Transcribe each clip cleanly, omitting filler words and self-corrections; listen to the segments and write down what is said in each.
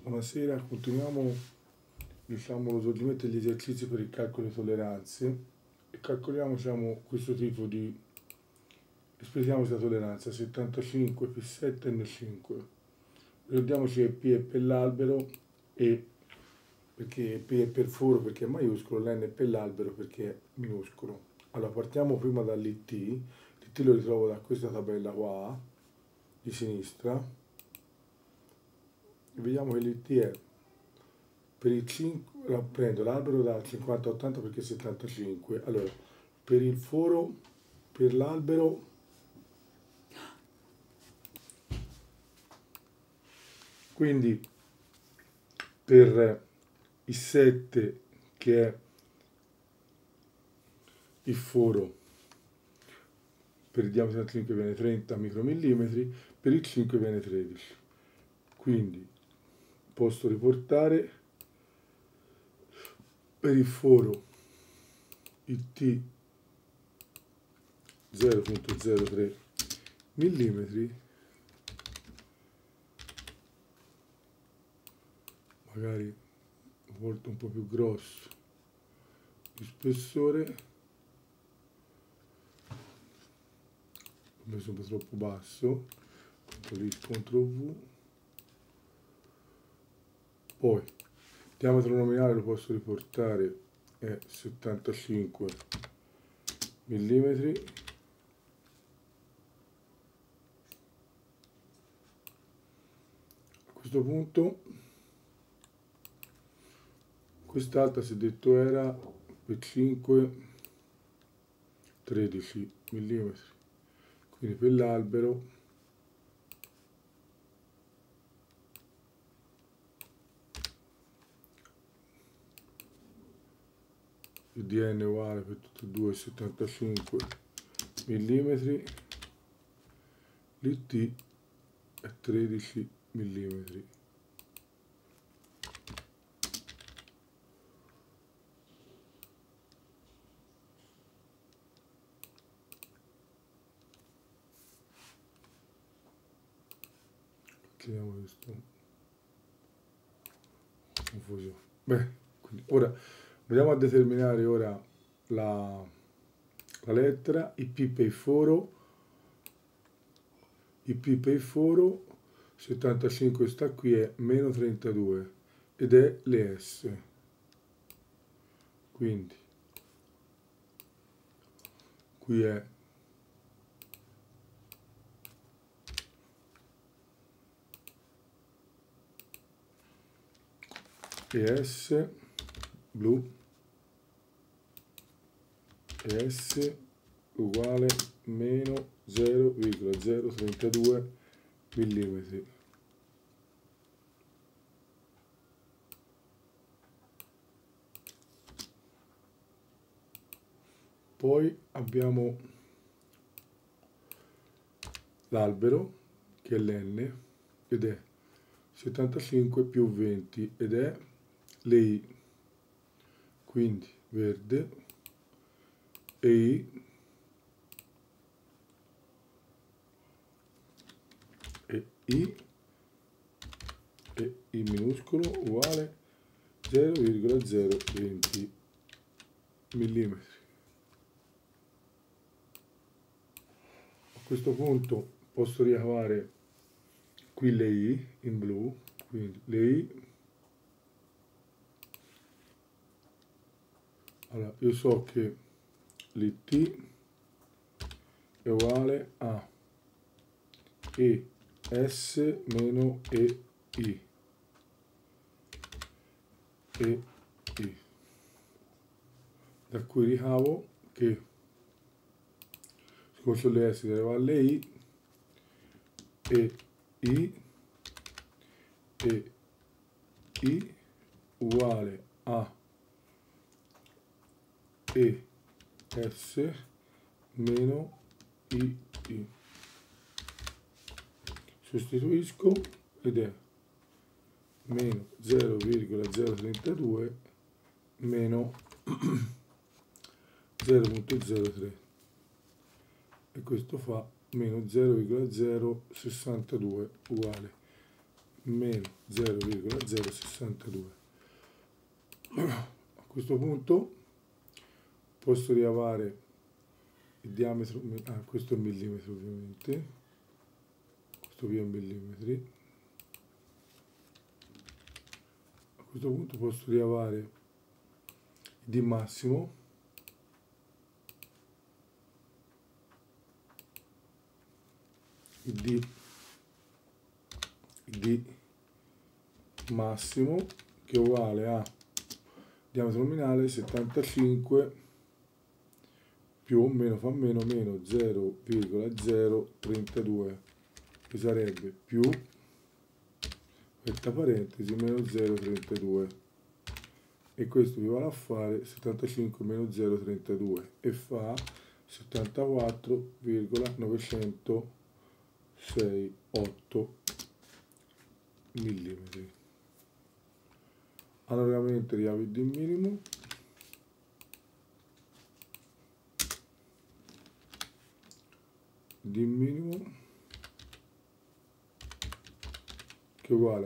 Buonasera, continuiamo lo svolgimento degli esercizi per il calcolo di tolleranze e calcoliamo questo tipo di, espressiamo questa tolleranza 75 più 7 n5. Ricordiamoci che P è per l'albero e perché P è per foro perché è maiuscolo, l'N è per l'albero perché è minuscolo. Allora partiamo prima dall'IT, l'IT lo ritrovo da questa tabella qua di sinistra. Vediamo che l'IT è per il 5, prendo l'albero da 50-80 perché è 75. Allora, per il foro, per l'albero, quindi per il 7 che è il foro, per il diametro del 5 viene 30 micromillimetri, per il 5 viene 13. Quindi posso riportare per il foro il T 0,03 millimetri, magari molto un po' più grosso di spessore, ho messo un po' troppo basso, CTRL V, poi il diametro nominale lo posso riportare, è 75 millimetri, a questo punto quest'altra si è detto era per 5 13 millimetri, quindi per l'albero il DN è uguale per tutti e due 75 millimetri, l'IT è 13 millimetri. Chiamiamo questo confusione. Beh, quindi ora andiamo a determinare ora la lettera, IP per il foro, IP per il foro, 75 sta qui è meno 32 ed è le S. Quindi qui è ES blu, ES uguale meno 0,032 millimetri. Poi abbiamo l'albero che è l'N ed è 75 più 20 ed è l'I, quindi verde, EI e I minuscolo uguale 0,020 millimetri. A questo punto posso ricavare qui le I in blu, quindi le I. Allora, io so che l'IT è uguale a ES meno EI. Da cui ricavo che come sulle S deriva alle I e I uguale a ES meno II. Sostituisco ed è meno 0,032 meno 0,03 e questo fa meno 0,062 uguale meno 0,062. A questo punto posso riavare il diametro, questo è millimetro ovviamente, questo qui è millimetri. A questo punto posso riavare il D massimo, il D massimo, che è uguale a diametro nominale 75 più o meno fa meno 0,032, che sarebbe più, tra parentesi, meno 0,32, e questo vi va a fare 75 meno 0,32 e fa 74,968 millimetri. Analogamente riavi il D minimo, che è uguale a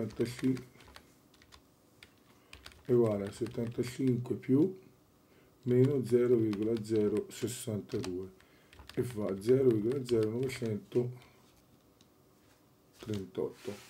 75 più meno 0,062 e fa 0,0938.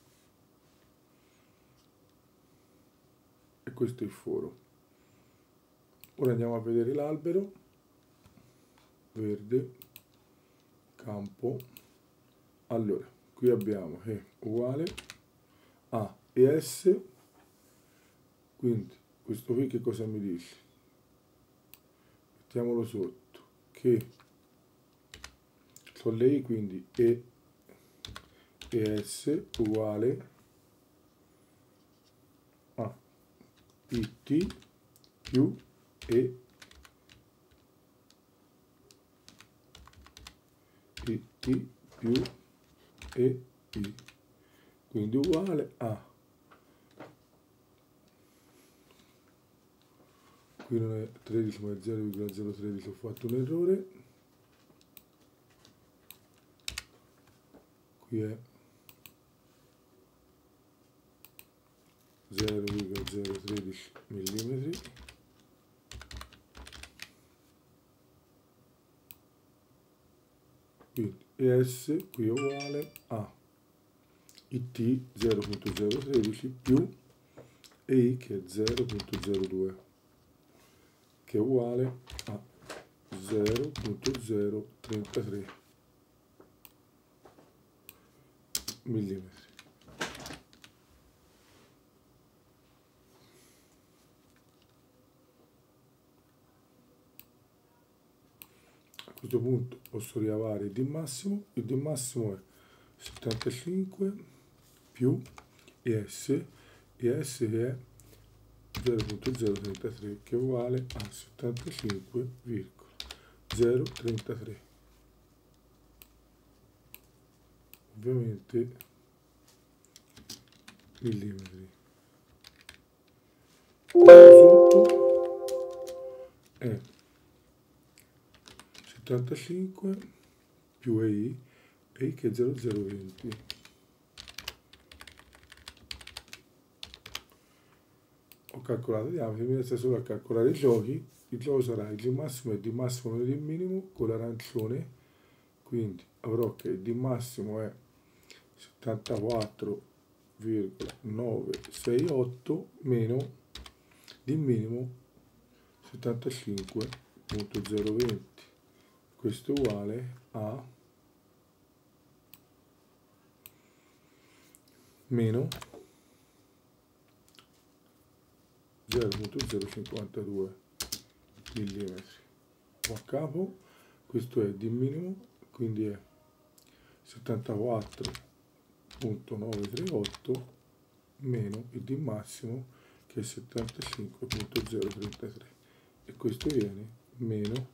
E questo è il foro. Ora andiamo a vedere l'albero. Verde, campo. Allora, qui abbiamo E uguale A e S, quindi questo qui che cosa mi dice? Mettiamolo sotto, che sono le I, quindi E e S uguale a IT più E IT più E I, quindi uguale a, qui non è 13 ma è 0,013, ho fatto un errore, qui è 0,013 millimetri, quindi ES qui è uguale a IT 0,013 più EI che è 0,02, che è uguale a 0,033 millimetri. A questo punto posso riavare il D massimo è 75 più ES che è 0,033, che è uguale a 75,033. Ovviamente millimetri. Sotto è 75 più EI che è 0,020. Ho calcolato il diametro, mi resta solo a calcolare i giochi. Il gioco sarà il D massimo e il D massimo meno il minimo con l'arancione, quindi avrò che il D massimo è 74,968 meno D minimo 75,020. Questo è uguale a meno 0,052 millimetri. A capo, questo è D minimo, quindi è 74,938 meno il D massimo che è 75,033 e questo viene meno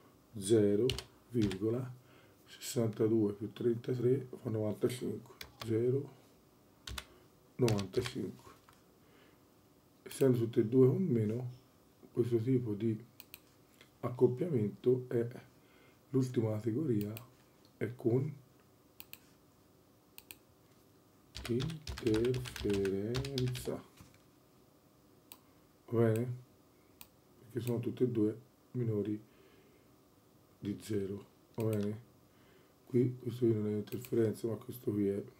0,62 più 33 fa 95, 0,95. Essendo tutte e due con meno, questo tipo di accoppiamento è l'ultima categoria, è con interferenza, va bene? Perché sono tutte e due minori di 0, va bene? Qui questo qui non è interferenza, ma questo qui è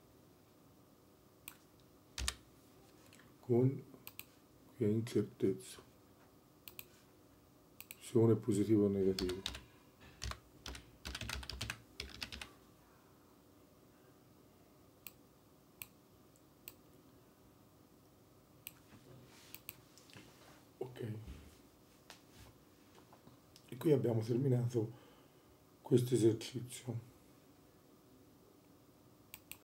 con qui è incertezza, se uno è positivo o negativo. Ok, e qui abbiamo terminato questo esercizio.